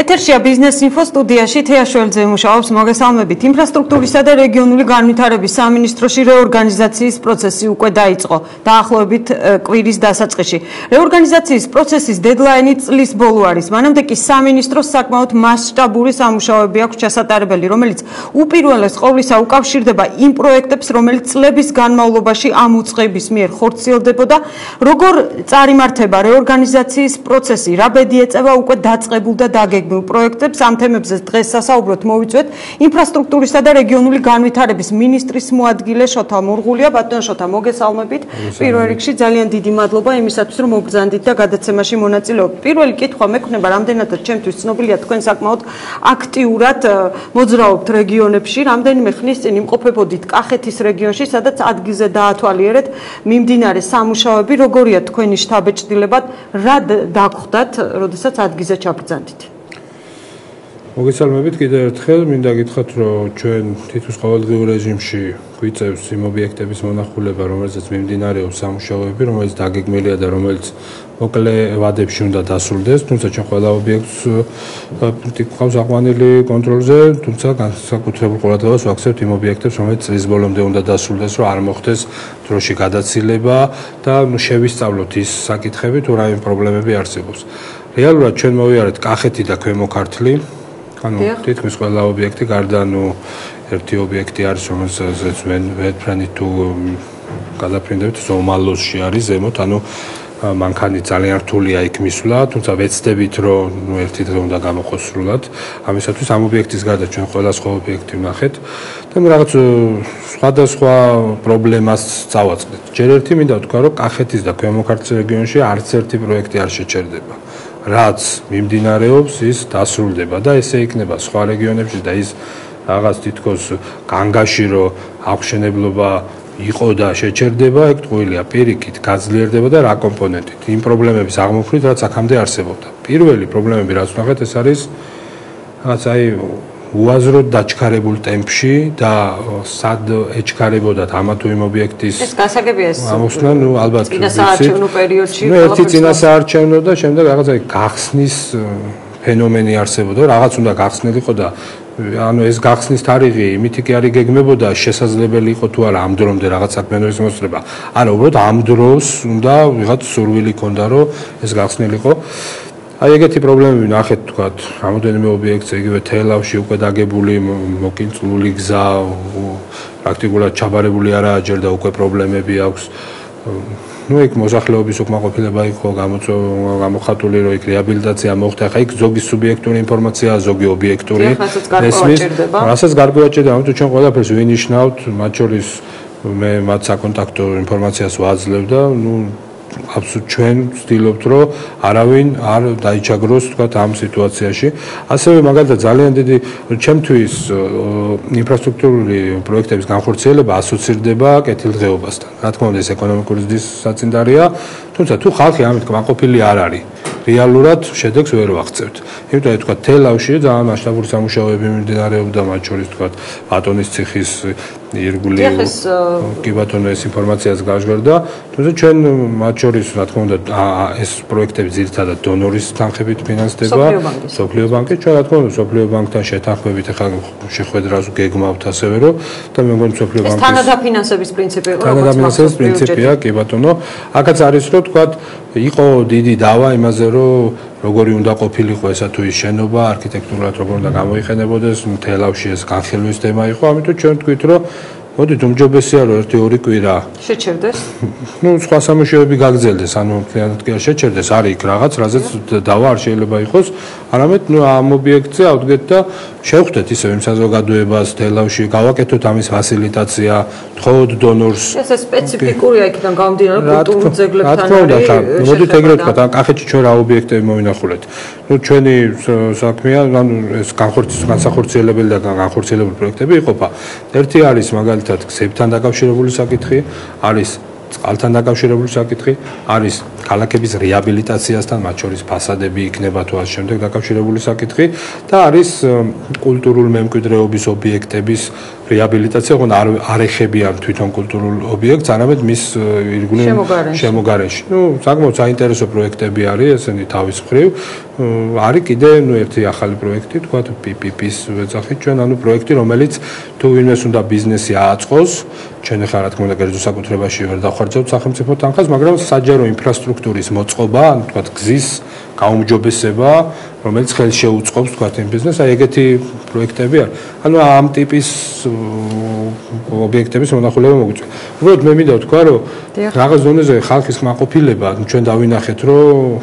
ეთერშია ბიზნეს ინფო სტუდიაში თეაშველძე მუშაობს მოგესალმებით. ინფრასტრუქტურისა და რეგიონული განვითარების სამინისტროში რეორგანიზაციის პროცესი უკვე დაიწყო დაახლოებით კვირის დასაწყისში. რეორგანიზაციის პროცესის დედლაინი წლის ბოლო არის. მანამდე კი სამინისტროს საკმაოდ მასშტაბური სამუშაოები აქვს ჩასატარებელი, რომელიც უპირველეს ყოვლისა უკავშირდება იმ პროექტებს, რომელიც წლების განმავლობაში ამ უწყების მიერ ხორციელდებოდა. როგორ წარიმართება რეორგანიზაციის პროცესი, რა ბედი ეწევა უკვე დაწყებულ და დაგეგმილ პროექტებს, ამ თემებზე დღეს სასაუბროთ მოვიწვევთ ინფრასტრუქტურისა და რეგიონული განვითარების მინისტრის მოადგილე შოთა მურღულია. ბატონ შოთა, მოგესალმებით. პირველ რიგში ძალიან დიდი მადლობა იმისათვის, რომ მოგბრძანდით და გადაცემაში მონაწილეობთ. პირველი კითხვა მექნება, რამდენადაც ჩემთვის ცნობილია, თქვენ საკმაოდ აქტიურად მოძრაობთ რეგიონებში, რამდენიმე ხნის წინ იმყოფებოდით კახეთის რეგიონში, სადაც ადგილზე დაათვალიერეთ მიმდინარე სამუშაოები, როგორია თქვენი შთაბეჭდილება, რა დაგხვდათ, როდესაც ადგილზე ჩაბრძანდით? მოგესალმებით კიდევ ერთხელ, მინდა გითხრათ, რომ ჩვენ თითქმის ყოველდღიურ რეჟიმში გვიწევს იმ ობიექტების მონახულება, რომელზეც მიმდინარეობს სამუშაოები, რომელიც დაგეგმილია და რომელიც მოკლე ვადებში უნდა დასრულდეს, თუმცა ჩვენ ყველა ობიექტს გვყავს აყვანილი კონტროლზე, თუმცა განსაკუთრებულ ყურადღებას ვაქცევთ იმ ობიექტებს, რომელიც წლის ბოლომდე უნდა დასრულდეს, რომ არ მოხდეს დროში გადაცილება და შევისწავლოთ ის საკითხები, თუ რაიმე პრობლემები არსებობს. რეალურად ჩვენ მოვიარეთ კახეთი და ქვემო ქართლი. თითქმის ყველა ობიექტი, გარდა ერთი ობიექტი არის, რომელსაც ვერაფრით თუ გადაფრინდებით, ზომალოსში არის ზემოთ, მანქანი ძალიან რთულია იქ მისვლა, თუმცა ვეცდებით, რომ ერთი დღე უნდა გამოყოს სრულად. ამისათვის ამ ობიექტის გარდა ჩვენ ყველა სხვა ობიექტი ვნახეთ და რაღაც სხვადასხვა პრობლემას წავაწყდეთ. ჯერ ერთი მინდა ვთქვა, რომ კახეთის და ქვემო ქართლის რეგიონში არც ერთი პროექტი არ შეჩერდება. რაც მიმდინარეობს, ის დასრულდება და ესე იქნება სხვა რეგიონებში და ის რაღაც თითქოს განგაში, რომ აღშენებლობა იყო და შეჩერდება, ეგ ტყუილია, პირიქით გაძლიერდება და რა კომპონენტით. იმ პრობლემების აღმოფხვრით, რაც აქამდე არსებობდა. პირველი პრობლემები, რაც ვნახეთ, ეს არის რაღაც უაზროდ დაჩქარებულ ტემპში და სად ეჩქარებოდათ ამა თუ იმ ობიექტის ეს გასაგებია ეს ამოსვლა, ალბათ წინასაარჩევნო პერიოდში ერთი წინასაარჩევნო და შემდეგ რაღაც გახსნის ფენომენი არსებობდა, რაღაც უნდა გახსნილიყო და ეს გახსნის თარიღი იმითი კი არ იგეგმებოდა, შესაძლებელი იყო თუ არა ამ დრომდე რაღაც საქმიანობის მოსწრება. არა, უბრალოდ ამ დროს უნდა ვიღაც სურვილი ქონდა, რომ ეს გახსნილიყო. აი ეგეთი პრობლემები ნახეთ, თქვათ, რამოდენიმე ობიექტს, იგივე თელავში უკვე დაგებული მოკინწლული გზა, პრაქტიკულად ჩაბარებული არაა ჯერ და უკვე პრობლემები აქვს. იქ მოსახლეობის უკმაყოფილება იყო გამოხატული, რომ იქ რეაბილიტაცია მოხდა. ხა იქ ზოგი სუბიექტური ინფორმაციაა, ზოგი ობიექტური. რასაც გარკვეულად ჭირდება, ამიტომ ჩვენ ყველაფერს ვინიშნავთ, მათ შორის მე მათ საკონტაქტო ინფორმაციას ვაძლევ და აბსოლუტურად ჩვენ ვცდილობთ, რომ არავინ არ დაიჩაგროს, თქვათ, ამ სიტუაციაში. ასევე მაგალითად ძალიან დიდი ჩემთვის ინფრასტრუქტურული პროექტების განხორციელება ასოცირდება კეთილდღეობასთან. რა თქმა უნდა, ეს ეკონომიკური ზრდის საწინდარია, თუმცა თუ ხალხი ამით კმაყოფილი არ არის, რეალურად შედეგს ვერ ვაღწევთ. იმიტომ რომ თქვათ, თელავში ძალიან მასშტაბური სამუშაოები მიმდინარეობდა, მათ შორის თქვათ, ბატონის ციხის ირგვლივ კი ბატონო ეს ინფორმაციას გაჟღერდა, თუმცა ჩვენ მათ შორის რა თქმა უნდა ეს პროექტები ძირითადად დონორის თანხებით ფინანსდება, სოფლიო ბანკით, ჩვენ რა თქმა უნდა სოფლიო ბანკთან შეთანხმებით ახლა შეხვედრას გეგმავთ ასევე რომ და მე მგონი სოფლიო ბანკის თანადაფინანსების პრინციპი იყო, თანადაფინანსების პრინციპია, კი ბატონო. აქაც არის რომ თქვათ იყო დიდი დავა იმაზე, რომ როგორი უნდა ყოფილიყო ესა თუ ის შენობა, არქიტექტურულად როგორ უნდა გამოიყენებოდეს, თელავში ეს განხილვის თემა იყო, ამიტომ ჩვენ თქვით, რომ მოდით უმჯობესია რომ 1-2 კვირა შეჩერდეს. სხვა სამუშაოები გაგრძელდეს, მთლიანად კი არ შეჩერდეს, არის იქ რაღაც, რაზეც დავა არ შეიძლება იყოს, არამედ ამ ობიექტზე ავდგეთ და შევხვდეთ ისევ იმ საზოგადოებას თელავში, გავაკეთოთ ამის ფასილიტაცია, თხოვოთ დონორს. ეს სპეციფიკურია იქიდან გამომდინარე კულტურულ ძეგლებთან არის. მოდით ეგრეთ ვთქვათ, კახეთში ჩვენ რა ობიექტები მოვინახულეთ. ჩვენი საქმეა, ეს განსახორციელებელი და განხორციელებული პროექტები იყოფა. ერთი არის მაგალითად გზებთან დაკავშირებული საკითხი, არის წყალთან დაკავშირებული საკითხი, არის ქალაქების რეაბილიტაციასთან, მათ შორის ფასადები იქნება თუ ამ შემდეგ დაკავშირებული საკითხი და არის კულტურულ მემკვიდრეობის ობიექტების რეაბილიტაცია ოღონდ არ ეხებიან თვითონ კულტურულ ობიექტს, არამედ მის ირგვლივ შემოგარენში. საკმაოდ საინტერესო პროექტები არის, ესენი თავის მხრივ. არის კიდე ერთი ახალი პროექტი, თქვა PPP-ის ვეძახით ჩვენ, პროექტი, რომელიც თუ ვინმეს უნდა ბიზნესი ააწყოს, ჩვენ ახლა რა თქმა უნდა კერძო საკუთრებაში ვერ დავხარჯავთ სახელმწიფო თანხას, მაგრამ საჯარო ინფრასტრუქტურის მოწყობა, თქვა გზის გაუმჯობესება, რომელიც ხელს შეუწყობს თქვა იმ ბიზნესს, ეგეთი პროექტები არის. ამ ტიპის ობიექტების მონახულება მოგვიწევს. უბრალოდ მე მინდა ვთქვა, რომ რაღაც დონეზე ხალხის კმაყოფილება ჩვენ დავინახეთ, რომ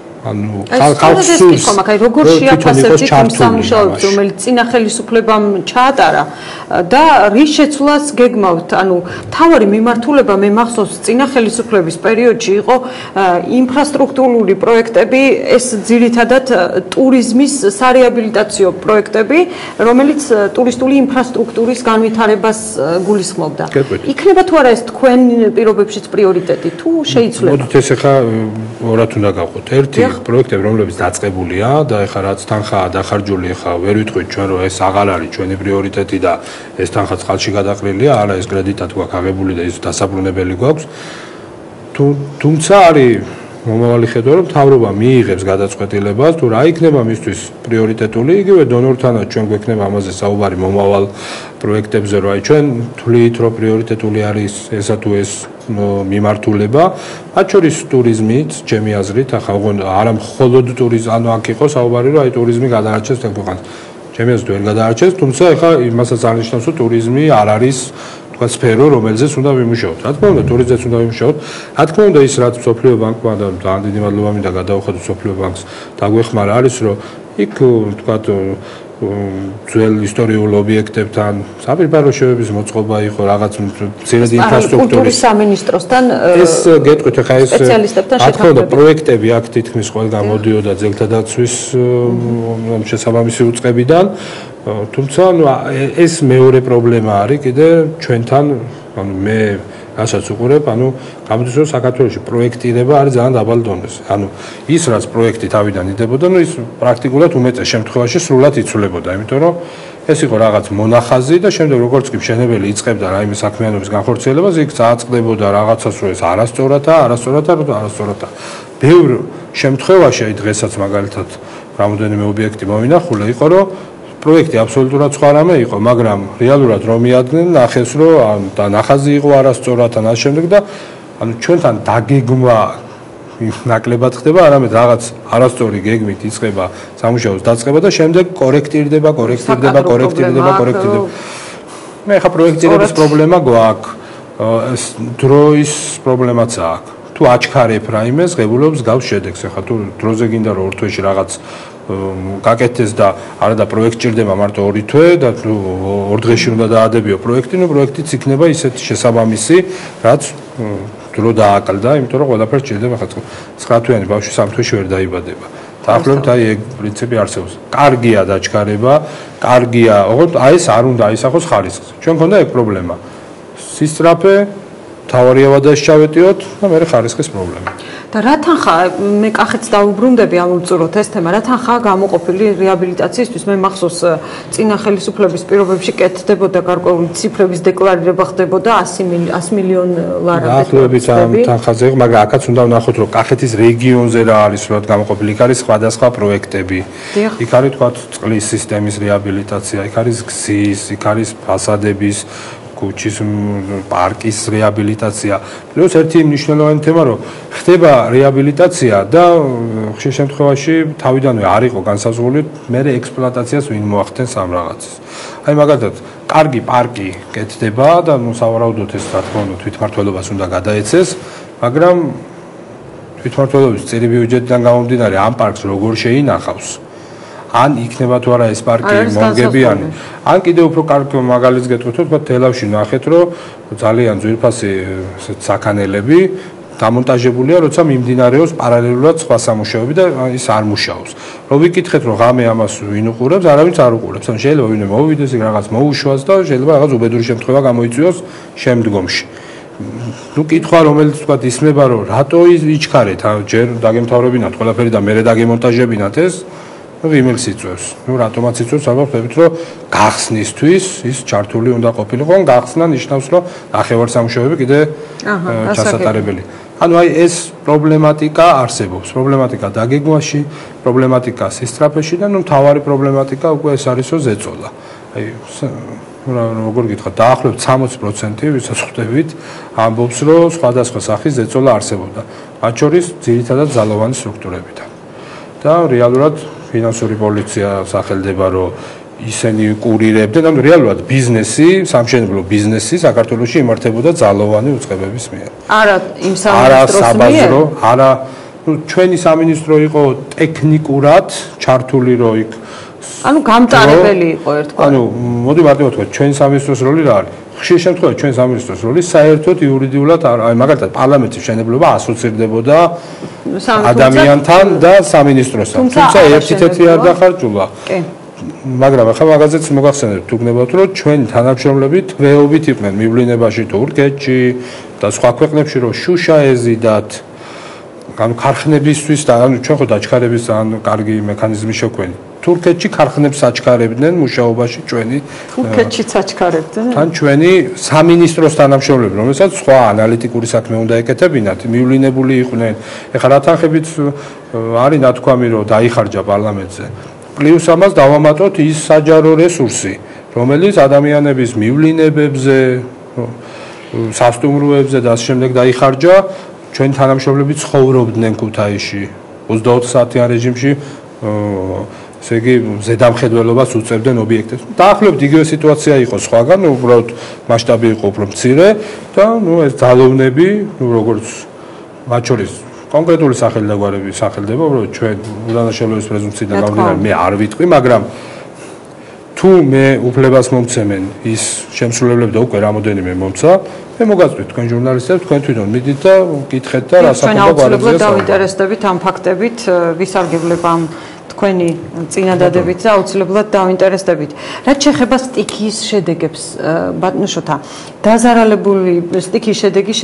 ხალხს სურს როგორ შეაფასებთ იმ სამუშაოებს, რომელიც წინა ხელისუფლებამ ჩაატარა და რის შეცვლას გეგმავთ? თავარი მიმართულება მე მახსოვს წინა ხელისუფლების პერიოდში იყო ინფრასტრუქტურული პროექტები, ეს ძირითადად ტურიზმის სარეაბილიტაციო პროექტები, რომელიც ტურისტული ინფრასტრუქტურის განვითარებას გულისხმობდა. იქნება თუ არა ეს თქვენ პირობებშიც პრიორიტეტი თუ შეიცვლება? მოდით ეს ახლა ორად უნდა გავყოთ. ერთი პროექტები, რომლებიც დაწყებულია და ეხლა რაც თანხაა დახარჯული, ეხლა ვერ ვიტყვით ჩვენ, რომ ეს აღარ არის ჩვენი პრიორიტეტი და ეს თანხა წყალში გადაყრილია, არა ეს კრედიტად გვაქვს აღებული და ის დასაბრუნებელი გვაქვს. თუმცა არის მომავალი ხედვა, რომ მთავრობა მიიღებს გადაწყვეტილებას, თუ რა იქნება მისთვის პრიორიტეტული, იგივე დონორთანაც ჩვენ გვექნება ამაზე საუბარი მომავალ პროექტებზე, რომ ჩვენ თვლით, რომ პრიორიტეტული არის ესა თუ ეს მიმართულება, მათ შორის ტურიზმით, ჩემი აზრით, ახლა არა მხოლოდ ტურიზმი, აქ იყო საუბარი, რომ ტურიზმი გადაარჩეს თელ ქვეყანას. ჩემი აზრით ვერ გადაარჩეს, თუმცა ახლა იმასაც არნიშნავს, რომ ტურიზმი არ არის თქვა სფერო, რომელზეც უნდა ვიმუშაოთ. რა თქმა უნდა, ტურიზმზეც უნდა ვიმუშაოთ. რა თქმა უნდა, ის რაც მსოფლიო ბანკმა და ძალიან დიდი მადლობა მინდა გადავხადოთ მსოფლიო ბანკს დაგვეხმარა არის, რომ იქ თქვა ძველ ისტორიულ ობიექტებთან საპირბარო შევების მოწყობა იყო, რაღაც მცირედი ინფრასტრუქტურის სამინისტროსთან ეს გეტყვით ახლა ეს სპეციალისტებთან შეთანხმება. რა თქმა უნდა, პროექტები აქ თითქმის ყველგან მოდიოდა ძეგლთა დაცვის შესაბამისი უწყებიდან. თუმცა ეს მეორე პრობლემა არის კიდე ჩვენთან, მე რასაც უყურებ, გამოდის რომ საქართველოში პროექტირება არის ძალიან დაბალ დონეზე. ის რაც პროექტი თავიდან იდებოდა, ის პრაქტიკულად უმეტეს შემთხვევაში სრულად იცვლებოდა, იმიტომ რომ ეს იყო რაღაც მონახაზი და შემდეგ როგორც კი მშენებელი იწყებდა რაიმე საქმიანობის განხორციელებას, იქ წააწყდებოდა რაღაცას, რომ ეს არასწორადაა. ბევრ შემთხვევაში დღესაც მაგალითად რამოდენიმე ობიექტი მოვინახულა, იყო რომ პროექტი აბსოლუტურად სხვა რამე იყო, მაგრამ რეალურად რომ მიადგნენ, ნახეს რომ და ნახაზი იყო არასწორად და ამ შემდეგ და ჩვენთან დაგეგმვა ნაკლებად ხდება, არამედ რაღაც არასწორი გეგმით იწყება სამუშაოს დაწყება და შემდეგ კორექტირდება. მე ხა პროექტირების პრობლემა გვაქვს, ეს დროის პრობლემაც აქვს. თუ აჩქარებ რაიმეს, ღებულობს გავს შედეგს. ხა თუ დროზე გინდა რომ ორ თვეში რაღაც გაკეთდეს და არა და პროექტი ჭირდება მარტო 2 თვე და ორ დღეში უნდა დაადებიო პროექტი, პროექტიც იქნება ისეთი შესაბამისი, რაც დრო დააკლდა, იმიტომ რომ ყველაფერს ჭირდება ხა 9 თვიანი ბავშვი 3 თვეში ვერ დაიბადება. დაახლოებით ეგ პრინციპი არსებობს. კარგია დაჩქარება, კარგია, ოღონდ ეს არ უნდა აისახოს ხარისხზე. ჩვენ გქონდა ეგ პრობლემა. სისწრაფე თავარია ვადაში ჩავეტიოთ და მე ხარისხის პრობლემა. და რა თანხა მე კახეთს დავუბრუნდები ამოვწუროთ ეს თემა, რა თანხაა გამოყოფილი რეაბილიტაციისთვის? მე მახსოვს წინა ხელისუფლების პირობებში კეთდებოდა გარკვეული ციფრების დეკლარირება ხდებოდა 100 მილიონ ლარამდე. დაახლოებით ამ თანხაზე იყო, მაგრამ აქაც უნდა ვნახოთ, რომ კახეთის რეგიონზე რა არის სულად გამოყოფილი. იქ არის სხვადასხვა პროექტები. იქ არის თქვა წყლის სისტემის რეაბილიტაცია, იქ არის გზის, იქ არის ფასადების კუჩის პარკის რეაბილიტაცია. პლუს ერთი მნიშვნელოვანი თემა, რომ ხდება რეაბილიტაცია და ხშირ შემთხვევაში თავიდანვე არ იყო განსაზღვრული, მე ექსპლუატაციას ვინ მოახდენს ამ რაღაცას. აი მაგალითად, კარგი პარკი კეთდება და სავარაუდოდ ეს რა თქმა უნდა თვითმმართველობას უნდა გადაეცეს, მაგრამ თვითმმართველობის წირი ბიუჯეტიდან გამომდინარე ამ პარკს როგორ შეინახავს? ან იქნება თუ არა ეს პარკი მომგებიანი. ან კიდევ უფრო კარგი მაგალითს გეტყვით, თქვა თელავში ნახეთ, რომ ძალიან ძვირფასი საქანელები დამონტაჟებულია, როცა მიმდინარეობს პარალელურად სხვა სამუშაოები და ის არ მუშაობს. რომ ვიკითხეთ, რომ ღამე ამას ვინ უყურებს, არავინც არ უყურებს. ან შეიძლება ვინმე მოვიდეს, რაღაც მოუშვას და შეიძლება რაღაც უბედური შემთხვევა გამოიწვიოს შემდგომში. კითხვა რომელიც თქვა ისმება, რომ რატო იჩქარეთ, ჯერ დაგემთავრებინათ ყველაფერი და მერე დაგემონტაჟებინათ ეს ვიმილს იწვევს. რატომაც იწვევს, ალბათ ვთქვით, რომ გახსნისთვის ის ჩართული უნდა ყოფილიყო, გახსნა ნიშნავს, რომ ნახევარსამუშაოები კიდე ჩასატარებელი. ანუ აი ეს პრობლემატიკა არსებობს, პრობლემატიკა დაგეგმვაში, პრობლემატიკა სისწრაფეში და მთავარი პრობლემატიკა უკვე ეს არისო ზეწოლა. აი როგორ გითხრათ, დაახლოებით 60% ვისაც ხვდებით, ამბობს, რომ სხვადასხვა სახის ზეწოლა არსებობდა. მათ შორის ძირითადად ძალოვანი სტრუქტურებიდან. და რეალურად ფინანსური პოლიცია სახელდება, რომ ისინი კურირებდნენ, ანუ რეალურად ბიზნესი, სამშენებლო ბიზნესი საქართველოში იმართებოდა ძალოვანი უწყებების მიერ. არა იმ სამინისტროს მიერ? არა, ჩვენი სამინისტრო იყო ტექნიკურად ჩართული, რომ იქ ანუ გამტარებელი იყო ერთგვარი. ანუ მოდი მარტო ვთქვათ, ჩვენი სამინისტროს როლი რა არის? ხშირ შემთხვევაში ჩვენი სამინისტროს როლი საერთოდ იურიდიულად აი მაგალითად პარლამენტის მშენებლობა ასოცირდებოდა ადამიანთან და სამინისტროსთან. თუმცა ერთი არ დახარჯულა. კი. მაგრამ ახლა მაგაზეც მოგახსენებთ თუ გნებავთ, რომ ჩვენი თანამშრომლები თვეობით იყვნენ მივლინებაში თურქეთში და სხვა ქვეყნებში, რომ შუშა ეზიდათ ანუ ქარხნებისთვის და ანუ ჩვენ ხო დაჩქარების ანუ კარგი მექანიზმი შეგვენი. თურქეთში ქარხნებს აჩქარებდნენ მუშაობაში ჩვენი თურქეთშიც აჩქარებდნენ თან ჩვენი სამინისტროს თანამშრომლები, რომელსაც სხვა ანალიტიკური საქმე უნდა ეკეთებინათ, მივლინებული იყვნენ. ეხლა რა თანხებით არის ნათქვამი, რომ დაიხარჯა პარლამენტზე. პლუს ამას დავამატოთ ის საჯარო რესურსი, რომელიც ადამიანების მივლინებებზე, სასტუმროებზე და ასე შემდეგ დაიხარჯა. ჩვენ თანამშრომლები ცხოვრობდნენ ქუთაისში 24 საათიან რეჟიმში, ესე იგი ზედამხედველობას უწევდნენ ობიექტებს. დაახლოებით იგივე სიტუაცია იყო სხვაგან, უბრალოდ მასშტაბი იყო უფრო მცირე და ეს ძალოვნები, როგორც მათ შორის კონკრეტული სახელი და გვარები სახელდება, უბრალოდ ჩვენ უდანაშაულობის პრეზუმპციიდან გამომდინარე მე არ ვიტყვი, მაგრამ თუ მე უფლებას მომცემენ ის შემსრულებლები და უკვე რამოდენიმე მომცა, მე მოგაწვით თქვენ ჟურნალისტებს, თქვენ თვითონ მიდით და გითხეთ და რა საქმეა გვარებზე. ჩვენ აუცილებლად დავინტერესდებით ამ ფაქტებით, ვისარგებლებ ამ თქვენი წინადადებით და აუცილებლად დავინტერესდებით. რაც შეეხება სტიქიის შედეგებს, ბატონო შოთა, დაზარალებული სტიქიის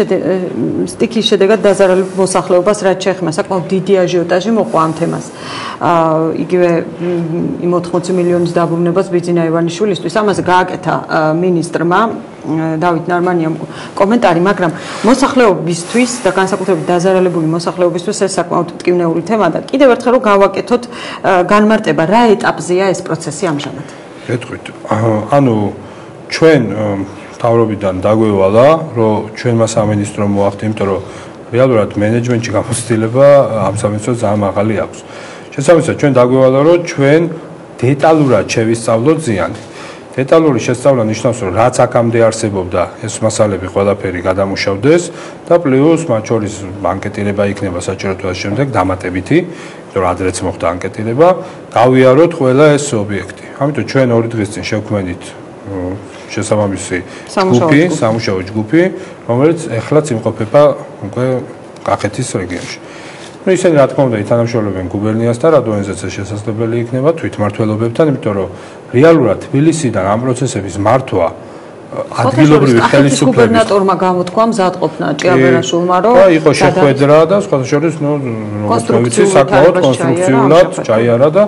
შედეგად დაზარალებულ მოსახლეობას რაც შეეხება, საკმაოდ დიდი აჟიოტაჟი მოყვა ამ თემას. იგივე იმ 80 მილიონის დაბრუნებას ბიძინა ივანიშვილისთვის, ამაზე გააკეთა მინისტრმა დავით ნარმანიამ კომენტარი, მაგრამ მოსახლეობისთვის და განსაკუთრებით დაზარალებული მოსახლეობისთვის ეს საკმაოდ მტკივნეული თემა და კიდევ ერთხელ რომ გავაკეთოთ განმარტება, რა ეტაპზეა ეს პროცესი ამჟამად? გეტყვით. ანუ ჩვენ მთავრობიდან დაგვევალა, რომ ჩვენმა სამინისტრომ მოახდინა, იმიტომ რომ რეალურად მენეჯმენტში გამოცდილება ამ სამინისტროს ძალიან მაღალი აქვს. შესაბამისად, ჩვენ დაგვევალა, რომ ჩვენ დეტალურად შევისწავლოთ ზიანი. დეტალური შესწავლა ნიშნავს, რომ რაც აქამდე არსებობდა, ეს მასალები ყველაფერი გადამუშავდეს და პლუს მათ შორის ანკეტირება იქნება საჭიროდ და შემდეგ დამატებითი, იმიტომ რომ ადრეც მოხდა ანკეტირება, გავიაროთ ყველა ეს ობიექტი. ამიტომ ჩვენ 2 დღის წინ შევქმნით შესაბამისი სამუშაო ჯგუფი, რომელიც ეხლაც იმყოფება უკვე კახეთის რეგიონში. ისინი რა თქმა უნდა ითანამშრომლებენ გუბერნიასთან, რადგანაც ეს შესაძლებელი იქნება თვითმმართველობებთან, იმიტომ რომ რეალურად თბილისიდან ამ პროცესების მართვა ადგილობრივი ხელისუფლების გუბერნატორმა გამოთქვა მზადყოფნა ჭიაბერაშვილმა, რომ იყო შეხვედრა და სხვათა შორის როგორც ვიცი საკმაოდ კონსტრუქციულად ჩაიარა და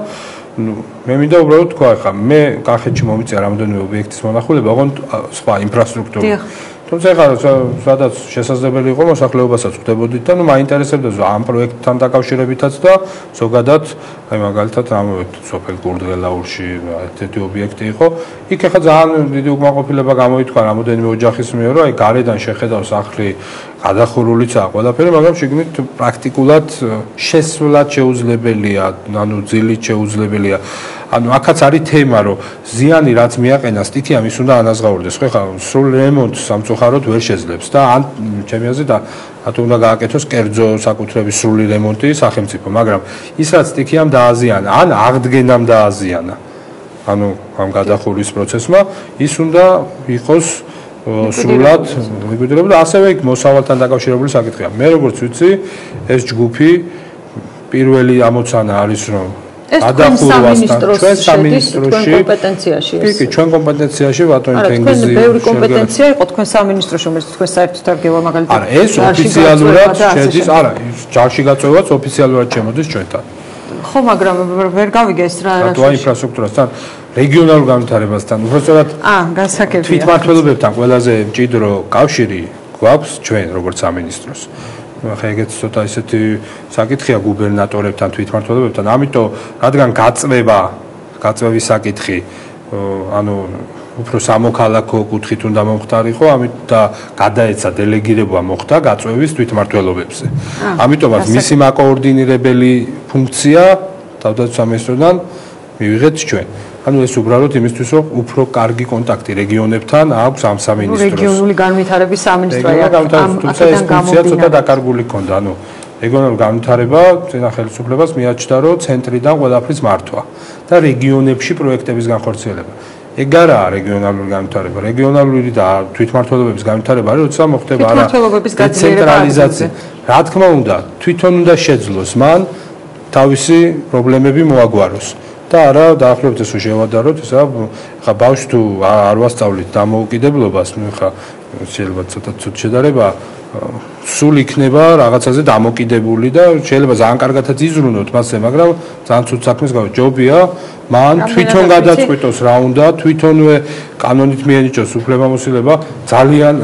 მე მინდა უბრალოდ თქვა, ხა მე კახეთში მომიწია რამდენიმე ობიექტის მონახულება, ოღონდ სხვა ინფრასტრუქტურა. თუმცა ეხლა სადაც შესაძლებელი იყო მოსახლეობასაც ხვდებოდით და მაინტერესებდა ამ პროექტთან დაკავშირებითაც და ზოგადად აი მაგალითად ამოვეთ სოფელ გურდღელაურში ერთ-ერთი ობიექტი იყო. იქ ეხლა ძალიან დიდი უკმაყოფილება გამოითქვა რამოდენიმე ოჯახის მიერ, რომ აი გარედან შეხედავს სახლი გადახურულიცაა ყველაფერი, მაგრამ შიგნით პრაქტიკულად შესვლად შეუძლებელია, ანუ ძილით შეუძლებელია. ანუ აქაც არის თემა, რომ ზიანი რაც მიაყენა სტიქიამ ის უნდა ანაზღაურდეს. ხო, ხა სრულ რემონტს სამწუხაროდ ვერ შეძლებს და ან ჩემი აზრით რატო უნდა გააკეთოს კერძო საკუთრების სრული რემონტი სახელმწიფო, მაგრამ ის რაც სტიქიამ დააზიანა, ან აღდგენამ დააზიანა. ანუ ამ გადახურვის პროცესმა ის უნდა იყოს სრულად ლიკვიდირებული და ასევე იქ მოსავალთან დაკავშირებული საკითხია. მე როგორც ვიცი, ეს ჯგუფი პირველი ამოცანა არის, რომ ჩვენ სამინისტროში კომპეტენციაში ეს. კი, ჩვენ კომპეტენციაში ბატონი თენგიზი. არა, ბევრი კომპეტენცია იყო თქვენ სამინისტროში, რომელიც თქვენ საერთოდ არ გევა მაგალითად. არა, ეს ოფიციალურად შედის, არა, ჯარში გაწევაც ოფიციალურად შემოდის ჩვენთან. ხო, მაგრამ ვერ გავიგე ეს რა რატოა ინფრასტრუქტურასთან, რეგიონალურ განვითარებასთან, უბრალოდ განსაკუთრებით თვითმმართველობებთან ყველაზე მჭიდრო კავშირი გვაქვს ჩვენ როგორც სამინისტროს. ახლა ეგეც ცოტა ისეთი საკითხია გუბერნატორებთან, თვითმმართველობებთან, ამიტომ რადგან გაწვევის საკითხი ანუ უფრო სამოქალაქო კუთხით უნდა მომხდარიყო, ამით და გადაეცა დელეგირება მოხდა გაწვევის თვითმმართველობებზე. ამიტომაც მისი მაკოორდინირებელი ფუნქცია თავდაცვის სამინისტროდან მივიღეთ ჩვენ. ანუ ეს უბრალოდ იმისთვის რომ უფრო კარგი კონტაქტი რეგიონებთან აქვს ამ სამინისტროს. რეგიონული განვითარების სამინისტროა. თუმცა ეს ფუნქცია ცოტა დაკარგული ქონდა. ანუ რეგიონული განვითარება წინა ხელისუფლებას მიაჩნდა რომ ცენტრიდან ყველაფრის მართვა და რეგიონებში პროექტების განხორციელება. ეგ არაა რეგიონალური განვითარება. რეგიონალური და თვითმმართველობების განვითარება არის, როცა მოხდება არა დეცენტრალიზაცია. რა თქმა უნდა, თვითონ უნდა შეძლოს მან თავისი პრობლემები მოაგვაროს. და არა დაახლოებით ეს შევადაროთ, ისა ხა ბავშვს თუ არ ვასწავლით დამოუკიდებლობას, ნუ ხა შეიძლება ცოტა ცუდ შედარება სულ იქნება რაღაცაზე დამოკიდებული და შეიძლება ძალიან კარგადაც იზრუნოთ მასზე, მაგრამ ძალიან ცუდ საქმეს ჯობია მან თვითონ გადაწყვიტოს რა უნდა, თვითონვე კანონით მიენიჭოს უფლებამოსილება, ძალიან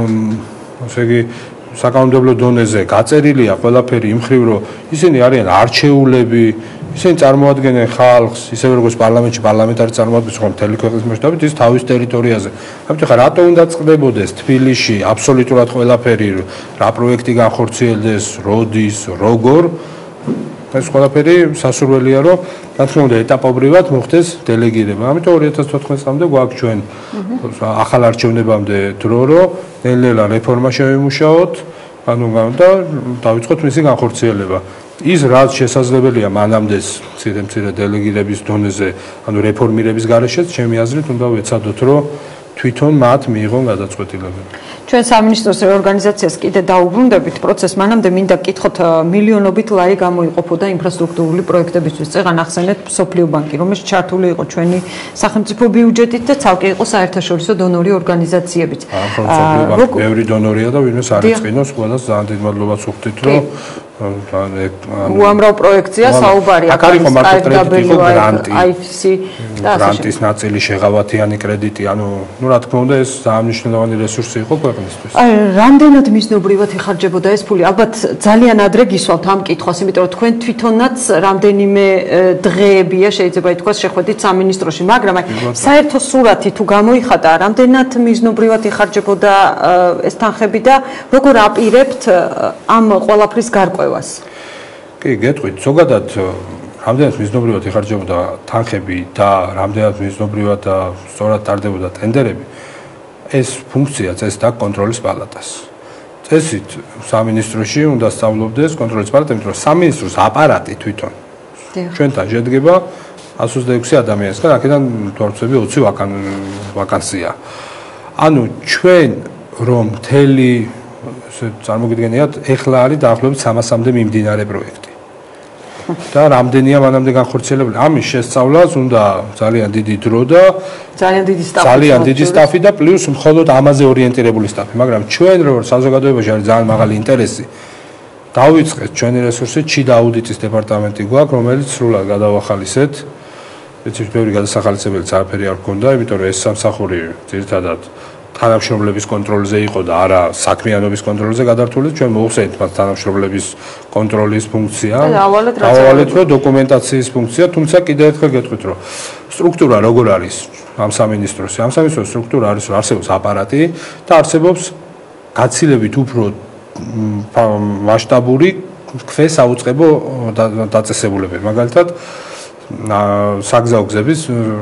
ასე იგი საკანონმდებლო დონეზე გაწერილია ყველაფერი იმ ხრივ, რომ ისინი არიან არჩეულები, ისინი წარმოადგენენ ხალხს, ისევე როგორც პარლამენტში პარლამენტარი წარმოადგენს ხომ მთელი ქვეყნის მასშტაბით, ის თავის ტერიტორიაზე. ამიტომ ხა რატო უნდა წყდებოდეს თბილისში აბსოლუტურად ყველაფერი, რა პროექტი განხორციელდეს, როდის, როგორ? ეს ყველაფერი სასურველია, რომ რა თქმა უნდა ეტაპობრივად მოხდეს დელეგირება. ამიტომ 2014 წლამდე გვაქვს ჩვენ ახალ არჩევნებამდე დრო, რომ ნელ-ნელა რეფორმა შევიმუშაოთ, ანუ და დავიწყოთ მისი განხორციელება. ის რაც შესაძლებელია მანამდე მცირე დელეგირების დონეზე, ანუ რეფორმირების გარეშეც, ჩემი აზრით უნდა ვეცადოთ, რომ თვითონ მათ მიიღონ გადაწყვეტილებები. ჩვენ სამინისტროს რეორგანიზაციას კიდე დაუბრუნდებით პროცესს, მანამდე მინდა გკითხოთ მილიონობით ლარი გამოიყოფოდა ინფრასტრუქტურული პროექტებისთვის. წეგან ახსენეთ მსოფლიო ბანკი, რომელიც ჩართული იყო ჩვენი სახელმწიფო ბიუჯეტით და ცალკე იყო საერთაშორისო დონორი ორგანიზაციებიც. ბევრი დონორია და ვინმეს არ ეწყინოს, ყველას ძალიან დიდ მადლობას ვუხდით, რომ უამრავ პროექტია საუბარი. აქ არის მარტო კრედიტი, იყო გრანტი, გრანტის ნაწილი, შეღავათიანი კრედიტი, ანუ რა თქმა უნდა ეს ძალიან მნიშვნელოვანი რესურსი იყო ქვეყნისთვის. რამდენად მიზნობრივად იხარჯებოდა ეს ფული? ალბათ ძალიან ადრე გისვალთ ამ კითხვას, იმიტომ რომ თქვენ თვითონაც რამდენიმე დღეებია შეიძლება ითქვას შეხვედით სამინისტროში, მაგრამ საერთო სურათი თუ გამოიხატა, რამდენად მიზნობრივად იხარჯებოდა ეს თანხები და როგორ აპირებთ ამ ყველაფრის გარკვევას? კი, გეტყვით, ზოგადად რამდენად მიზნობრივად იხარჯებოდა თანხები და რამდენად მიზნობრივად და სწორად ტარდებოდა ტენდერები, ეს ფუნქცია წესდა კონტროლის პალატას. წესით სამინისტროში უნდა სწავლობდეს კონტროლის პალატა, იმიტომ რომ სამინისტროს აპარატი თვითონ ჩვენთან შედგება 126 ადამიანისგან, აქედან თორცები 20 ვაკანსია. ანუ ჩვენ რომ მთელი წარმოგიდგენიათ, ეხლა არის დაახლოებით 300-მდე მიმდინარე პროექტი. და რამდენია მანამდე განხორციელებული? ამის შესწავლას უნდა ძალიან დიდი დრო და ძალიან დიდი სტაფი და პლუს მხოლოდ ამაზე ორიენტირებული სტაფი, მაგრამ ჩვენ როგორც საზოგადოებაში არის ძალიან მაღალი ინტერესი. დავიწყეთ ჩვენი რესურსი, ჩი და აუდიტის დეპარტამენტი გვაქვს, რომელიც სრულად გადავახალისეთ. ეცებს ბევრი გადასახალისებელიც არაფერი არ გქონდა, იმიტომ რომ ეს სამსახური ძირითადად თანამშრომლების კონტროლზე იყო და არა საქმიანობის კონტროლზე გადართული. ჩვენ მოუხსენით მათ თანამშრომლების კონტროლის ფუნქცია. დავალეთ რომ დოკუმენტაციის ფუნქცია, თუმცა კიდევ ერთხელ გეტყვით, რომ სტრუქტურა როგორ არის ამ სამინისტროსი? ამ სამინისტროს სტრუქტურა არის, რომ არსებობს აპარატი და არსებობს გაცილებით უფრო მასშტაბური ქვესაუწყებო დაწესებულებები. მაგალითად, საგზაო გზების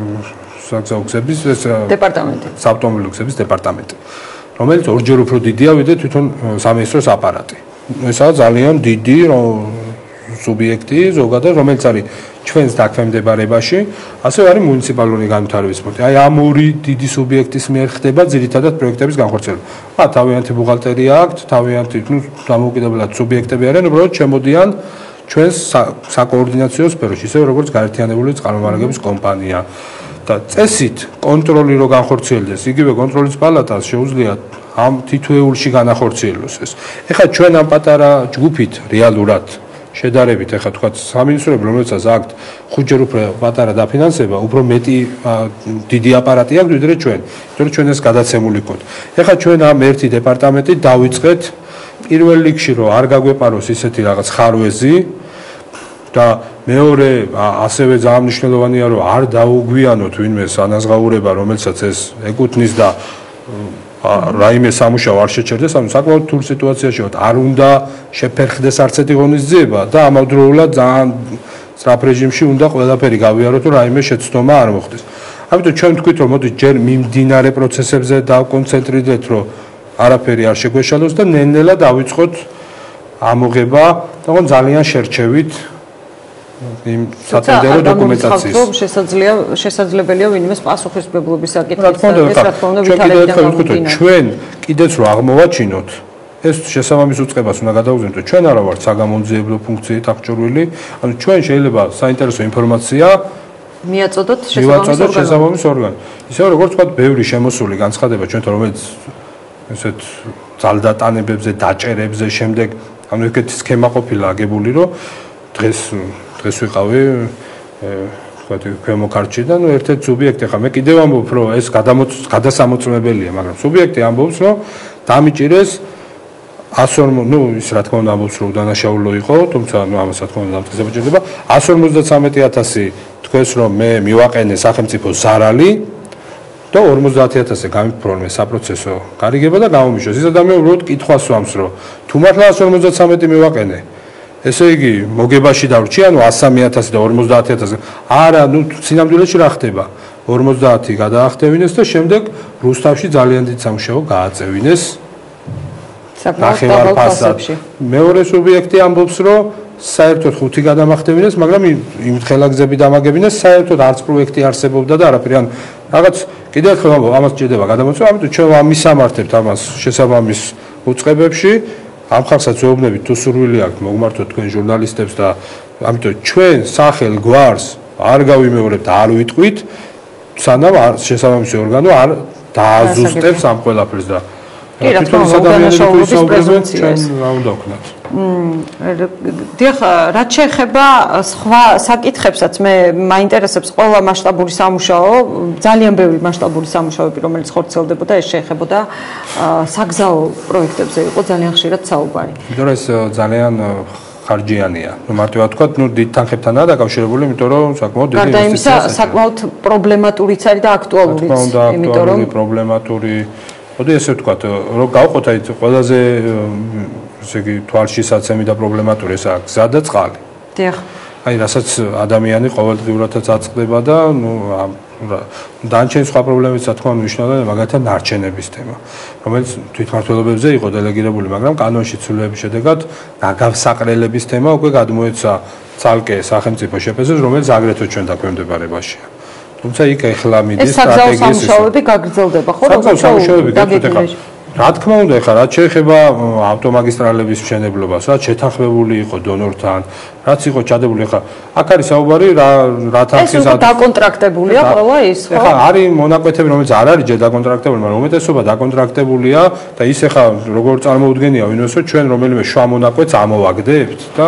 დეპარტამენტი, საავტომობილო გზების დეპარტამენტი, რომელიც ორჯერ უფრო დიდია ვიდრე თვითონ სამინისტროს აპარატი. ესაა ძალიან დიდი სუბიექტი ზოგადად, რომელიც არის ჩვენს დაქვემდებარებაში, ასევე არის მუნიციპალური განვითარების ფონდი. აი ამ ორი დიდი სუბიექტის მიერ ხდება ძირითადად პროექტების განხორციელება. თავიანთი ბუღალტერია აქვთ, თავიანთი დამოუკიდებლად სუბიექტები არიან, უბრალოდ შემოდიან ჩვენს საკოორდინაციო სფეროში, ისე როგორც გაერთიანებული წყარომარაგების კომპანია. და წესით კონტროლი რო განხორციელდეს, იგივე კონტროლის პალატას შეუძლია ამ თითოეულში განახორციელოს ეს. ეხლა ჩვენ ამ პატარა ჯგუფით რეალურად შედარებით ეხლა თქვა სამინისტროები, რომელსაც აქვთ ხუთჯერ უფრო პატარა დაფინანსება, უფრო მეტი დიდი აპარატი აქვს ვიდრე ჩვენ. იმიტომ რომ ჩვენ ეს გადაცემული ვიყოთ. ეხლა ჩვენ ამ ერთი დეპარტამენტით დავიწყეთ პირველ რიგში რომ არ გაგვეპაროს ისეთი რაღაც ხარვეზი და მეორე ასევე ძალიან მნიშვნელოვანია რომ არ დაუგვიანოთ ვინმე ანაზღაურება რომელსაც ეს ეკუთვნის და რაიმე სამუშაო არ შეჩერდეს, ანუ საკმაოდ რთულ სიტუაციაში ვართ. არ უნდა შეფერხდეს არც ერთი ღონისძიება და ამავდროულად ძალიან სწრაფ რეჟიმში უნდა ყველაფერი გავიაროთ, რომ რაიმე შეცდომა არ მოხდეს. ამიტომ ჩვენ ვთქვით, რომ მოდი ჯერ მიმდინარე პროცესებზე დავკონცენტრირდეთ, რომ არაფერი არ შეგვეშალოს და ნელ-ნელა დავიწყოთ ამოღება, თქო ძალიან შერჩევით იმ სატენდერო დოკუმენტაციის. შესაძლებელია ვინმეს პასუხისმგებლობის საკითხი. ჩვენ კიდეც რო აღმოვაჩინოთ, ეს შესაბამის უწყებას უნდა გადავუზენოთ, ჩვენ არა ვართ საგამომძიებლო ფუნქციით აღჭურვილი, ანუ ჩვენ შეიძლება საინტერესო ინფორმაცია მიაწოდოთ შესაბამის ორგანო. ისე როგორც თქვა, ბევრი შემოსული განცხადება ჩვენთან, რომელიც ესეთ ძალდატანებებზე, დაჭერებზე, შემდეგ ანუ ეგეთი სქემა ყოფილა აგებული, რომ დღეს ვიყავი თქვა ქვემო ქართლში და ნუ ერთ-ერთი სუბიექტი ხა მე კიდევ ამბობ რომ ეს გადასამოწმებელია, მაგრამ სუბიექტი ამბობს რომ დამიჭირეს 140 ნუ ის რა თქმა უნდა ამბობს რომ დანაშაულო იყო, თუმცა ნუ ამას რა თქმა უნდა დამტკიცება ჭირდება 153.000 თქვენს რომ მე მივაყენე სახელმწიფო ზარალი და 50.000-ზე გამიფროლმე საპროცესო გარიგება და გამომიშოს. ის ადამიანი უბრალოდ კითხვას ვამს რომ თუ მართლა 153 მივაყენე ესე იგი მოგებაში დავრჩი, ანუ 103.000 და 50.000. არა, ნუ სინამდვილეში რა ხდება? 50 გადაახტევინეს და შემდეგ რუსთავში ძალიან დიდ სამუშაო გააწევინეს. საკმაოდ ფასებში. მეორე სუბიექტი ამბობს, რომ საერთოდ 5 გადამახტევინეს, მაგრამ იმ ხელაგზები დამაგებინეს, საერთოდ არც პროექტი არსებობდა და არაფერი. ან რაღაც კიდევ ერთხელ ამბობ, ამას ჭირდება გადამოწმება, ამიტომ ჩვენ ამისამართებთ ამას შესაბამის უწყებებში. ამ ხალხსაც ვეუბნებით თუ სურვილი აქვს მოგმართოთ თქვენ ჟურნალისტებს და ამიტომ ჩვენ სახელ გვარს არ გავიმეორებთ, არ ვიტყვით, სანამ შესაბამისი ორგანო არ დააზუსტებს ამ ყველაფერს და კი რა თქმა უნდა დანაშაულობის პრეზუმპცია რა უნდა ვქნათ. დიახ, რაც შეეხება სხვა საკითხებსაც მე მაინტერესებს ყველა მასშტაბური სამუშაო, ძალიან ბევრი მასშტაბური სამუშაოები, რომელიც ხორციელდებოდა, ეს შეეხებოდა საგზაო პროექტებზე იყო ძალიან ხშირად საუბარი. იმიტომ რომ ეს ძალიან ხარჯიანია. ნუ მარტივად ვთქვათ, ნუ დიდ თანხებთანაა დაკავშირებული, იმიტომ რომ საკმაოდ დიდი ინვესტიციაა. გარდა იმისა, საკმაოდ პრობლემატურიც არის და აქტუალურიც, იმიტომ რომ პრობლემატური მოდი ესე ვთქვათ, რომ გავყოთ აი ყველაზე ესე იგი თვალშისაცემი და პრობლემატური ესაა გზა და წყალი. დიახ. აი რასაც ადამიანი ყოველდღიურადაც აწყდება და ნუ დანარჩენი სხვა პრობლემებიც რა თქმა უნდა მნიშვნელოვანია, მაგალითად ნარჩენების თემა, რომელიც თვითმმართველობებზე იყო დელეგირებული, მაგრამ კანონში ცვლილების შედეგად ნაგავსაყრელების თემა უკვე გადმოეცა ცალკე სახელმწიფო შეფასებას, რომელიც აგრეთვე ჩვენ დაქვემდებარებაშია. თუმცა იქ ეხლა მიდის სტრატეგიის სამუშაოები გაგრძელდება, ხო? სამუშაოები გაგრძელდება. რა თქმა უნდა, ეხლა რაც შეეხება ავტომაგისტრალების მშენებლობას, რაც შეთანხმებული იყო დონორთან, რაც იყო ჩადებული, ეხლა აქ არის საუბარი რა თანხის ეს უკვე დაკონტრაქტებულია ყველა ის, ხო? ეხლა არის მონაკვეთები, რომელიც არ არის ჯერ დაკონტრაქტებული, მაგრამ უმეტესობა დაკონტრაქტებულია და ის ეხლა როგორ წარმოუდგენია ვინმესო ჩვენ რომელიმე შვა მონაკვეთს ამოვაგდებთ და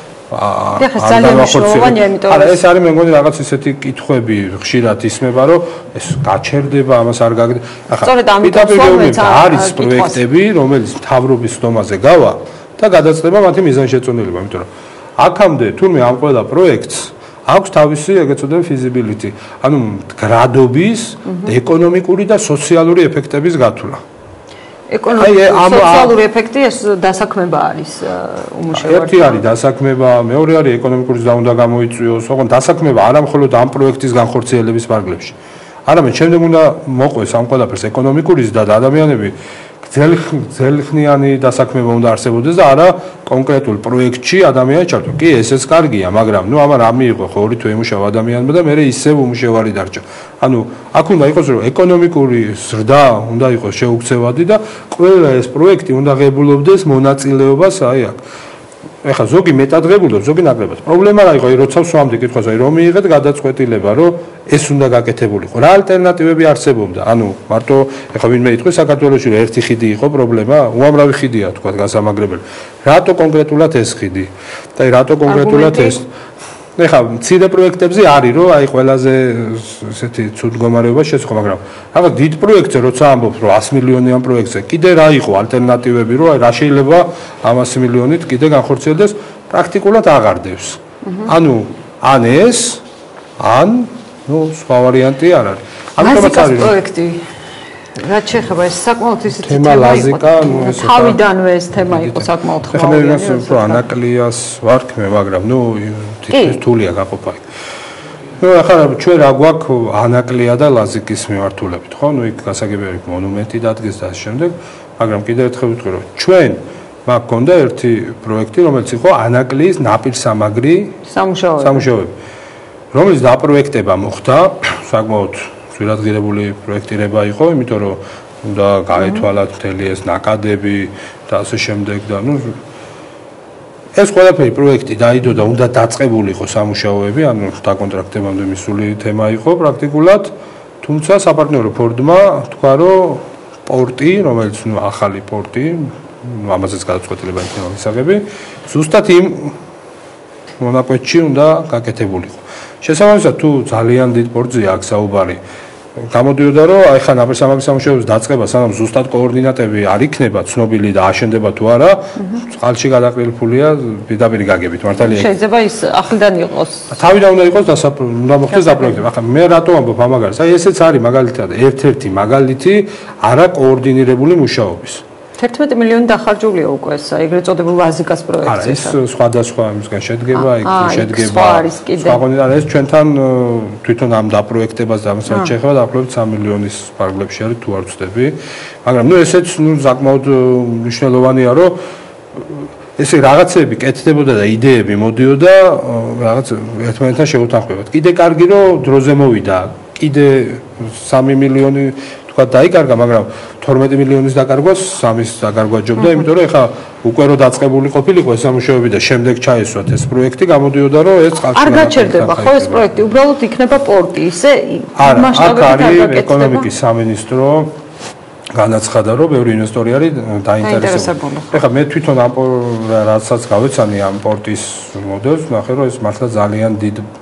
ძალიან მნიშვნელოვანია, იმიტომ რომ ეს არის მე მგონი რაღაც ისეთი კითხვები ხშირად ისმება, რომ ეს გაჩერდება, ამას არ გაგდება. სწორედ ამიტომ არის პროექტები, რომელიც მთავრობის ხდომაზე გავა და გადაწყდება მათი მიზანშეწონილება, იმიტომ რომ აქამდე თურმე ამ ყველა პროექტს აქვს თავისი ეგეთ წოდებული feasibility, ანუ გრადობის, ეკონომიკური და სოციალური ეფექტების გათვლა. სოციალური ეფექტი ეს დასაქმება არის უმუშევარი. ერთი არის დასაქმება, მეორე არის ეკონომიკური ზრდა უნდა გამოიწვიოს, ოღონდ დასაქმება არა მხოლოდ ამ პროექტის განხორციელების ფარგლებში. არამედ შემდეგ უნდა მოყვეს ამ ყველაფერს ეკონომიკური ზრდა და ადამიანები ძელხნიანი დასაქმება უნდა არსებობდეს და არა კონკრეტულ პროექტში ადამიანი ჩართო. კი, ესეც კარგია, მაგრამ ნუ ამან რა მიიღო ხო 2 თვე იმუშავა ადამიანმა და მე ისევ უმუშევარი დარჩა. ანუ აქ უნდა იყოს რომ ეკონომიკური ზრდა უნდა იყოს შეუქცევადი და ყველა ეს პროექტი უნდა ღებულობდეს მონაწილეობას აი აქ. ეხლა ზოგი მეტადღებულობს, ზოგი ნაკლებად. პრობლემა რა იყო, როცა ვსვამდი კითხვას, რომ მიიღეთ გადაწყვეტილება, რომ ეს უნდა გაკეთებულიყო. რა ალტერნატივები არსებობდა? ანუ მარტო ეხლა ვინმე იტყვის საქართველოში რომ ერთი ხიდი იყო პრობლემა, უამრავი ხიდია თქვა გასამაგრებელი. რატო კონკრეტულად ეს ხიდი? და რატო კონკრეტულად ეს? ეხლა მცირე პროექტებზე არის რომ აი ყველაზე ესეთი ცუდ მდგომარეობა შეცვალა, მაგრამ რაღაც დიდ პროექტზე როცა ამბობ რომ 100 მილიონიან პროექტზე კიდე რა იყო ალტერნატივები რომ აი რა შეიძლება 100 მილიონით კიდე განხორციელდეს პრაქტიკულად აღარდევს. ანუ ან ეს ან სხვა ვარიანტი არ არის. ამიტომაც არის პროექტი რაც შეეხება ეს საკმაოდ ისეთი თემა ლაზიკა, ნუ ეს თავიდანვე ეს თემა იყო საკმაოდ ხმოვანი. ეხლა მე ვინას უფრო ანაკლიას ვარქმე, მაგრამ ნუ თითქმის თულია გაყოფა. ნუ ახლა ჩვენ რა გვაქვს ანაკლია და ლაზიკის მიმართულებით, ხო? ნუ იქ გასაგებია მონუმენტი დადგეს და ამ შემდეგ, მაგრამ კიდევ ერთხელ ვიტყვი რომ ჩვენ მაგ გქონდა ერთი პროექტი, რომელიც იყო ანაკლიის ნაპირსამაგრი სამუშაოები, რომელიც დაპროექტება მოხდა საკმაოდ ძვირადღირებული პროექტირება იყო, იმიტომ რომ უნდა გაეთვალათ მთელი ეს ნაკადები და ასე შემდეგ და ნუ ეს ყველაფერი პროექტი დაიდო და უნდა დაწყებულიყო სამუშაოები, ანუ დაკონტრაქტებამდე მისული თემა იყო პრაქტიკულად, თუმცა საპარტნიორო ფორდმა თქვა, რომ პორტი, რომელიც ნუ ახალი პორტი, ამაზეც გადაწყვეტილება იქნება მისაღები, ზუსტად იმ მონაკვეთში უნდა გაკეთებულიყო. შესაბამისად, თუ ძალიან დიდ პორტზეა აქ საუბარი, გამოდიოდა რომ აი ხან აპრესამაგრის სამუშაოების დაწყება სანამ ზუსტად კოორდინატები არ იქნება ცნობილი და აშენდება თუ არა წყალში გადაყრილფულია პირდაპირ გაგებით მართალია შეიძლება ის ახლიდან იყოს თავიდან უნდა იყოს უნდა მოხდეს დაპროექტება ახლა მე რატო ამბობ ამაგარს აი ესეც არის მაგალითად ერთ-ერთი მაგალითი არა კოორდინირებული მუშაობის 11 მილიონი დახარჯულია უკვე ეს ეგრეთ წოდებულ ლაზიკას პროექტზე. ეს სხვადასხვა იმისგან შედგება, იქ შედგება. სხვა ეს ჩვენთან თვითონ ამ დაპროექტებას და ამასაც შეეხება დაახლოებით 3 მილიონის პარკლებში არის თუ არ ვცდები. მაგრამ ნუ ესეც ნუ საკმაოდ მნიშვნელოვანია, რომ ესე რაღაცები კეთდებოდა და იდეები მოდიოდა რაღაც ერთმანეთთან შეუთანხმებად. კიდე კარგი რომ დროზე მოვიდა. კიდე 3 მილიონი დაიკარგა, მაგრამ 12 მილიონის დაკარგვას 3-ის დაკარგვა ჯობდა, იმიტომ რომ ეხა უკვე რო დაწყებული ყოფილიყო ეს სამუშაოები და შემდეგ ჩაესვათ ეს პროექტი, გამოდიოდა რომ ეს წყალში არ გაჩერდება ხო ეს პროექტი, უბრალოდ იქნება პორტი, ისე მასშტაბებით არ გაკეთდება. ეკონომიკის სამინისტრო განაცხადა, რომ ბევრი ინვესტორი არის დაინტერესებული. ეხა მე თვითონ ამ რასაც გავეცანი ამ პორტის მოდელს, ნახე რომ ეს მართლა ძალიან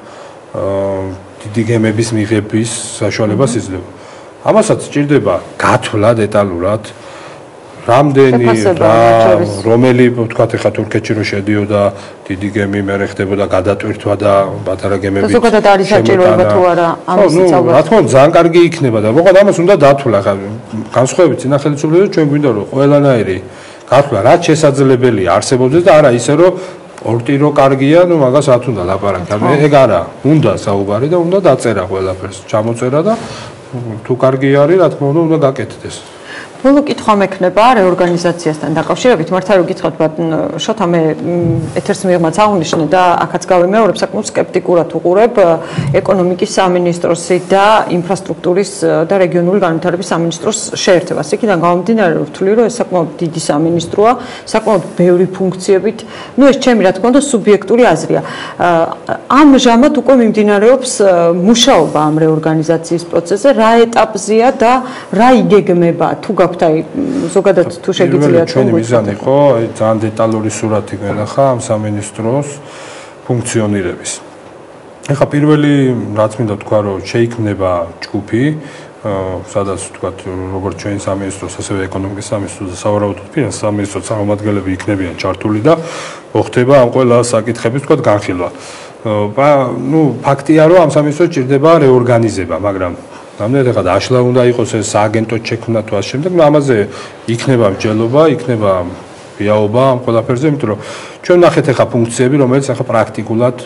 დიდი გემების მიღების საშუალებას იძლევა. ამასაც სჭირდება გათვლა დეტალურად რამდენი რომელი ვთქვათ ეხა თურქეთში რო შედიოდა დიდი გემი მე ხდებოდა გადატვირთვა და პატარა გემები ზოგადად არის საჭიროება თუ არა ამასაც ალბათ რა თქმა უნდა ძალიან კარგი იქნება და მოკლედ ამას უნდა დათვლა ხა განსხვავებით წინახელისუფლებაზე ჩვენ გვინდა რომ ყველანაირი გათვლა რაც შესაძლებელია არსებობდეს და არა ისე რომ პორტი რო კარგია ნუ მაგას რა თუნდა ლაპარაკი ეგ არა უნდა საუბარი და უნდა დაწერა ყველაფერს ჩამოწერა და თუ კარგი არის, რა თქმა უნდა გაკეთდეს. ბოლო კითხვა მექნება რეორგანიზაციასთან დაკავშირებით. მართლა რომ გითხოთ, შოთა მე ეთერს მიღმაც აღნიშნე და აქაც გავიმეორებ, საკმაოდ სკეპტიკურად უყურებ ეკონომიკის სამინისტროსი და ინფრასტრუქტურის და რეგიონული განვითარების სამინისტროს შეერთებას. იქიდან გამომდინარე რომ ვთვლი რომ ეს საკმაოდ დიდი სამინისტროა, საკმაოდ ბევრი ფუნქციებით. ნუ ეს ჩემი რა თქმა უნდა სუბიექტური აზრია. ამჟამად უკვე მიმდინარეობს მუშაობა ამ რეორგანიზაციის პროცესზე, რა ეტაპზეა და რა იგეგმება თუ აი ზოგადად თუ შეგიძლიათ ჩვენი მიზანი ხო აი ძალიან დეტალური სურათი გენახა ამ სამინისტროს ფუნქციონირების. ეხლა პირველი რაც მინდა თქვა რომ შეიქმნება ჯგუფი სადაც ვთქვათ როგორც ჩვენი სამინისტროს ასევე ეკონომიკის სამინისტროს და სავარაუდოდ ფინანსის სამინისტროს წარმომადგენლები იქნებიან ჩართული და მოხდება ამ ყველა საკითხების ვთქვათ განხილვა. ნუ ფაქტია რომ ამ სამინისტროს ჭირდება რეორგანიზება, მაგრამ ნამდვილად ეხლა დაშლა უნდა იყოს ეს სააგენტო შექმნა თუ ასე შემდეგ, ამაზე იქნება მსჯელობა, იქნება ვიაობა ამ ყველაფერზე, იმიტომ რომ ჩვენ ნახეთ ეხლა ფუნქციები, რომელიც ეხლა პრაქტიკულად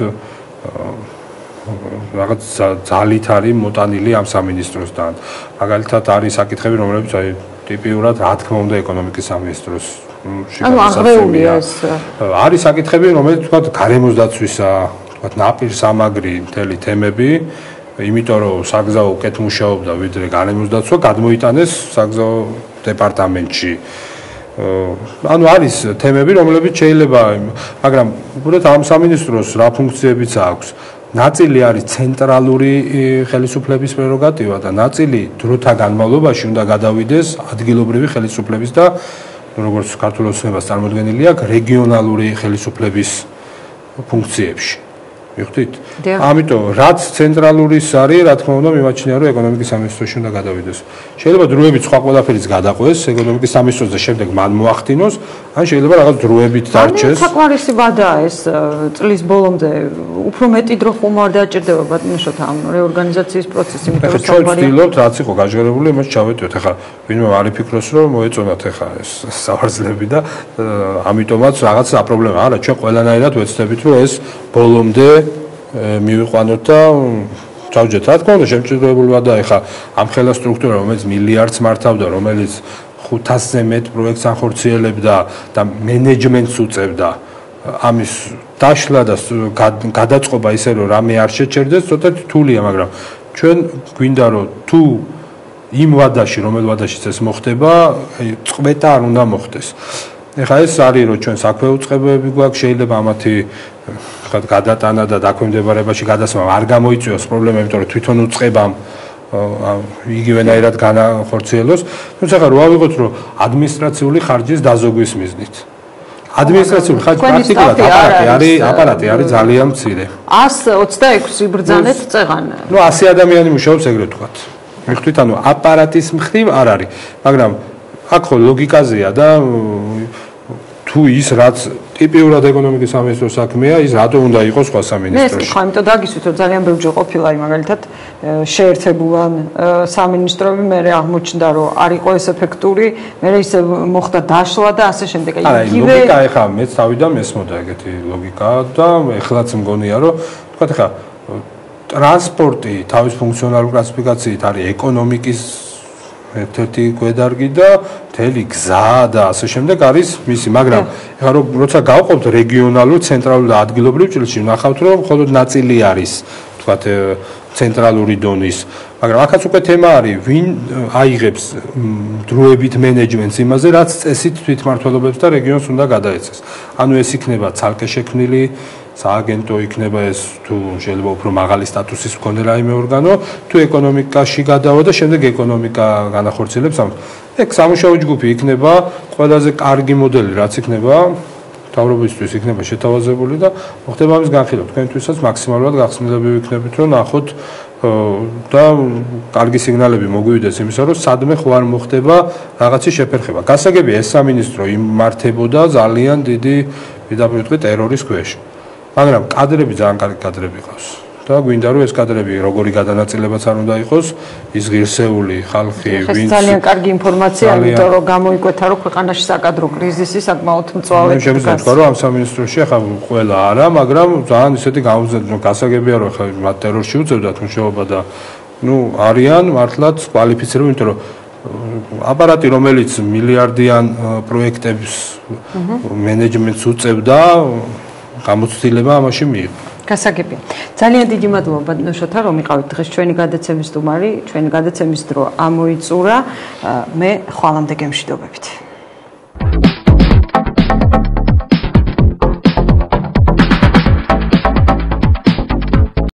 რაღაც ძალით არის მოტანილი ამ სამინისტროსთან. მაგალითად არის საკითხები, რომლებიც აი ტიპიურად რა თქმა უნდა ეკონომიკის სამინისტროს აღრეულია ეს. არის საკითხები, რომელიც თქვათ გარემოს დაცვისა, თქვათ ნაპირსამაგრი მთელი თემები იმიტომ რომ საგზაო უკეთ მუშაობდა ვიდრე გარემოს დაცვა გადმოიტანეს საგზაო დეპარტამენტში ანუ არის თემები, რომლებიც შეიძლება, მაგრამ უბრალოდ ამ სამინისტროს რა ფუნქციებიც აქვს. ნაწილი არის ცენტრალური ხელისუფლების პრეროგატივა და ნაწილი დროთა განმავლობაში უნდა გადავიდეს ადგილობრივი ხელისუფლების და როგორც ქართულ ოცნებას წარმოდგენილი აქვს რეგიონალური ხელისუფლების ფუნქციებში. მივხვდით? ამიტომ რაც ცენტრალურის არის, რა თქმა უნდა, მიმაჩნია რომ ეკონომიკის სამინისტროში უნდა გადავიდეს. შეიძლება დროებით სხვა ყველაფერიც გადაყვეს ეკონომიკის სამინისტროს და შემდეგ მან მოახდინოს, ან შეიძლება რაღაც დროებით დარჩეს. საკმარისი ვადაა ეს წლის ბოლომდე უფრო მეტი დრო ხომ არ დაჭირდება ბატონო შოთა ამ რეორგანიზაციის პროცესი, იმიტომ რომ ჩვენ ვცდილობთ რაც იყო გაჟღერებული, იმას ჩავეტევთ. ახლა ვინმე არ იფიქროს რომ მოეწონათ ახლა ეს სავარძლები და ამიტომაც რაღაც აპრობლემა არა, ჩვენ ყველანაირად ვეცდებით რომ ეს ბოლომდე მივიყვანოთ და ჩავჯეთ. რა თქმა უნდა, შემჭირდებულია და ახლა ამ ხელა სტრუქტურა, რომელიც მილიარდს მართავდა, რომელიც 500-ზე მეტ პროექტს ახორციელებდა და მენეჯმენტს უწევდა, ამის დაშლა და გადაწყობა ისე რომ რამე არ შეჩერდეს, ცოტა რთულია, მაგრამ ჩვენ გვინდა რომ თუ იმ ვადაში, რომელ ვადაშიც ეს მოხდება, წყვეტა არ უნდა მოხდეს. ეხლა ეს არის რომ ჩვენ საქმე უწყებები გვაქვს, შეიძლება ამათი გადატანა და დაქვემდებარებაში გადასვლა არ გამოიწვიოს პრობლემა, იმიტომ რომ თვითონ უწყებამ იგივენაირად განახორციელოს. თუმცა ახლა რო ავიღოთ რომ ადმინისტრაციული ხარჯის დაზოგვის მიზნით. ადმინისტრაციული ხარჯი პრაქტიკულად აპარატი არის ძალიან მცირე. 126 იბრძანეთ წეღან. ნუ 100 ადამიანი მუშაობს ეგრეთ ვთქვათ. მიხდით, ანუ აპარატის მხრივ არ არის, მაგრამ აქ ხო ლოგიკაზეა და თუ ის რაც ტიპიურად ეკონომიკის სამინისტროს საქმეა, ის რატო უნდა იყოს სხვა სამინისტროში? მე ხო, იმიტომ დაგისვით, რომ ძალიან ბევრჯერ ყოფილა მაგალითად შეერთებულან სამინისტროები, მე აღმოჩნდა, რომ არ იყო ეს ეფექტური, მე ისე მოხდა დაშლა და ასე შემდეგ. იგივე ლოგიკა ეხა მეც თავიდან მესმოდა ეგეთი ლოგიკა და ეხლაც მგონია, რომ თქვა ეხა ტრანსპორტი თავის ფუნქციონალური კლასიფიკაციით არის ეკონომიკის ერთ-ერთი გვედარგი და მთელი გზა და ასე შემდეგ არის მისი, მაგრამ ეხლა როცა გავყოფთ რეგიონალურ, ცენტრალურ და ადგილობრივ ჭრილში, ნახავთ რომ მხოლოდ ნაწილი არის, თქვათ, ცენტრალური დონის, მაგრამ აქაც უკვე თემა არის, ვინ აიღებს დროებით მენეჯმენტს იმაზე, რაც წესით თვითმმართველობებს და რეგიონს უნდა გადაეცეს. ანუ ეს იქნება ცალკე შექმნილი სააგენტო, იქნება ეს თუ შეიძლება უფრო მაღალი სტატუსის მქონე რაიმე ორგანო, თუ ეკონომიკაში გადავა და შემდეგ ეკონომიკა განახორციელებს ამას. ეგ სამუშაო ჯგუფი იქნება, ყველაზე კარგი მოდელი რაც იქნება, მთავრობისთვის იქნება შეთავაზებული და მოხდება ამის განხილვა. თქვენთვისაც მაქსიმალურად გახსნილები ვიქნებით, რომ ნახოთ და კარგი სიგნალები მოგვივიდეს იმისა, რომ სადმე ხო არ მოხდება რაღაცის შეფერხება. გასაგებია ეს სამინისტრო იმართებოდა ძალიან დიდი პირდაპირ ვიტყვი ტერორის ქვეშ. მაგრამ კადრები ძალიან კარგი კადრები ყავს და გვინდა რომ ეს კადრები როგორი გადანაწილებაც არ უნდა იყოს, ის ღირსეული ხალხი, ვინც ძალიან კარგი ინფორმაცია, იმიტომ რომ გამოიკვეთა რომ ქვეყანაში საკადრო კრიზისი საკმაოდ მწვავედ დგას. შემიძლია თქვა რომ ამ სამინისტროში ახლა ყველა არა, მაგრამ ძალიან ისეთი გამოზიდვა გასაგებია რომ ახლა მათ ტერორში უწევდათ მუშაობა და ნუ არიან მართლაც კვალიფიცირებული, იმიტომ რომ აპარატი რომელიც მილიარდიან პროექტებს მენეჯმენტს უწევდა გამოცდილება ამაში მიიღო. გასაგებია. ძალიან დიდი მადლობა ბატონო შოთა, რომ იყავით დღეს ჩვენი გადაცემის სტუმარი, ჩვენი გადაცემის დრო ამოიწურა. მე ხვალამდე გემშვიდობებით.